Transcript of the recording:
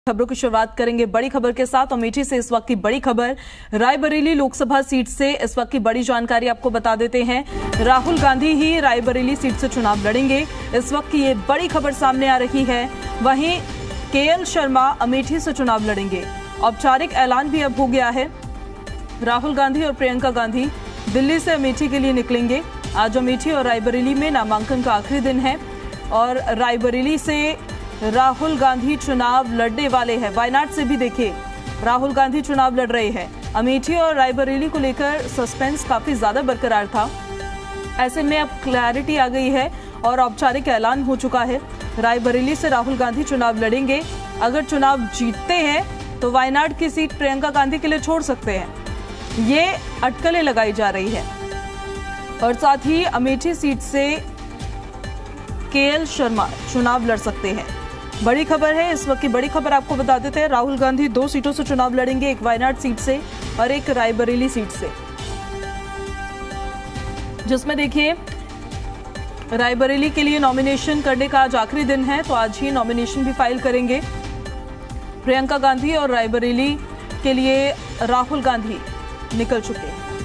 खबरों की शुरुआत करेंगे बड़ी खबर के साथ। अमेठी से इस वक्त की बड़ी खबर, रायबरेली लोकसभा सीट से इस वक्त की बड़ी जानकारी आपको बता देते हैं। राहुल गांधी ही रायबरेली सीट से चुनाव लड़ेंगे, इस वक्त की ये बड़ी खबर सामने आ रही है। वहीं केएल शर्मा अमेठी से चुनाव लड़ेंगे, औपचारिक ऐलान भी अब हो गया है। राहुल गांधी और प्रियंका गांधी दिल्ली से अमेठी के लिए निकलेंगे। आज अमेठी और रायबरेली में नामांकन का आखिरी दिन है और रायबरेली से राहुल गांधी चुनाव लड़ने वाले हैं। वायनाड से भी देखिए राहुल गांधी चुनाव लड़ रहे हैं। अमेठी और रायबरेली को लेकर सस्पेंस काफी ज्यादा बरकरार था, ऐसे में अब क्लैरिटी आ गई है और औपचारिक ऐलान हो चुका है। रायबरेली से राहुल गांधी चुनाव लड़ेंगे। अगर चुनाव जीतते हैं तो वायनाड की सीट प्रियंका गांधी के लिए छोड़ सकते हैं, ये अटकलें लगाई जा रही है। और साथ ही अमेठी सीट से केएल शर्मा चुनाव लड़ सकते हैं। बड़ी खबर है, इस वक्त की बड़ी खबर आपको बता देते हैं। राहुल गांधी 2 सीटों से चुनाव लड़ेंगे, एक वायनाड सीट से और एक रायबरेली सीट से, जिसमें देखिए रायबरेली के लिए नॉमिनेशन करने का आज आखिरी दिन है, तो आज ही नॉमिनेशन भी फाइल करेंगे प्रियंका गांधी और रायबरेली के लिए राहुल गांधी निकल चुके हैं।